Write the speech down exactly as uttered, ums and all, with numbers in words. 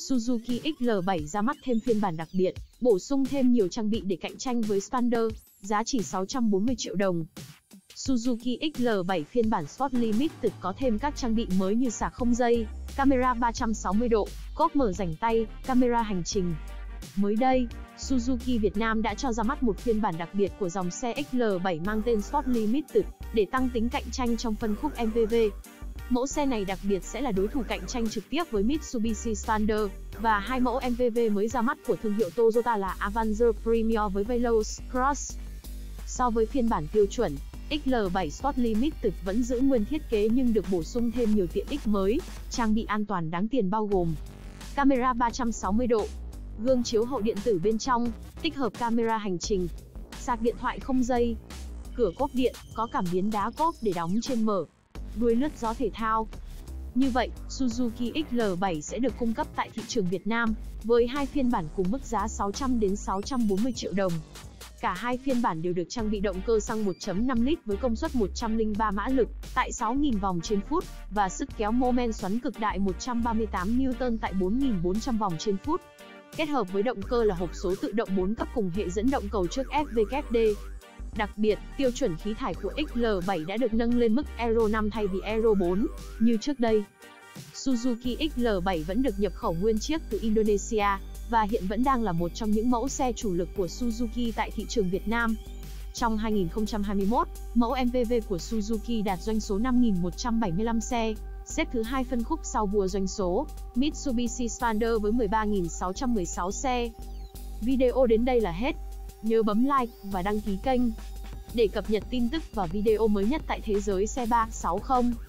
Suzuki X L bảy ra mắt thêm phiên bản đặc biệt, bổ sung thêm nhiều trang bị để cạnh tranh với Xpander, giá chỉ sáu trăm bốn mươi triệu đồng. Suzuki X L bảy phiên bản Sport Limited có thêm các trang bị mới như xả không dây, camera ba trăm sáu mươi độ, cốp mở rảnh tay, camera hành trình. Mới đây, Suzuki Việt Nam đã cho ra mắt một phiên bản đặc biệt của dòng xe X L bảy mang tên Sport Limited để tăng tính cạnh tranh trong phân khúc em pê vê. Mẫu xe này đặc biệt sẽ là đối thủ cạnh tranh trực tiếp với Mitsubishi Xpander và hai mẫu em pê vê mới ra mắt của thương hiệu Toyota là Avenger Premier với Veloz Cross. So với phiên bản tiêu chuẩn, X L bảy Sport Limited vẫn giữ nguyên thiết kế nhưng được bổ sung thêm nhiều tiện ích mới, trang bị an toàn đáng tiền bao gồm camera ba trăm sáu mươi độ, gương chiếu hậu điện tử bên trong, tích hợp camera hành trình, sạc điện thoại không dây, cửa cốp điện, có cảm biến đá cốp để đóng trên mở, đuôi lướt gió thể thao. Như vậy, Suzuki X L bảy sẽ được cung cấp tại thị trường Việt Nam với hai phiên bản cùng mức giá sáu trăm đến sáu trăm bốn mươi triệu đồng. Cả hai phiên bản đều được trang bị động cơ xăng một chấm năm lít với công suất một trăm lẻ ba mã lực tại sáu nghìn vòng trên phút và sức kéo mô men xoắn cực đại một trăm ba mươi tám niu tơn tại bốn nghìn bốn trăm vòng trên phút. Kết hợp với động cơ là hộp số tự động bốn cấp cùng hệ dẫn động cầu trước ép vê kép đê. Đặc biệt, tiêu chuẩn khí thải của X L bảy đã được nâng lên mức Euro năm thay vì Euro bốn, như trước đây. Suzuki X L bảy vẫn được nhập khẩu nguyên chiếc từ Indonesia, và hiện vẫn đang là một trong những mẫu xe chủ lực của Suzuki tại thị trường Việt Nam. Trong hai nghìn không trăm hai mươi mốt, mẫu em pê vê của Suzuki đạt doanh số năm nghìn một trăm bảy mươi lăm xe, xếp thứ hai phân khúc sau vua doanh số, Mitsubishi Xpander với mười ba nghìn sáu trăm mười sáu xe. Video đến đây là hết. Nhớ bấm like và đăng ký kênh để cập nhật tin tức và video mới nhất tại thế giới xe ba sáu không.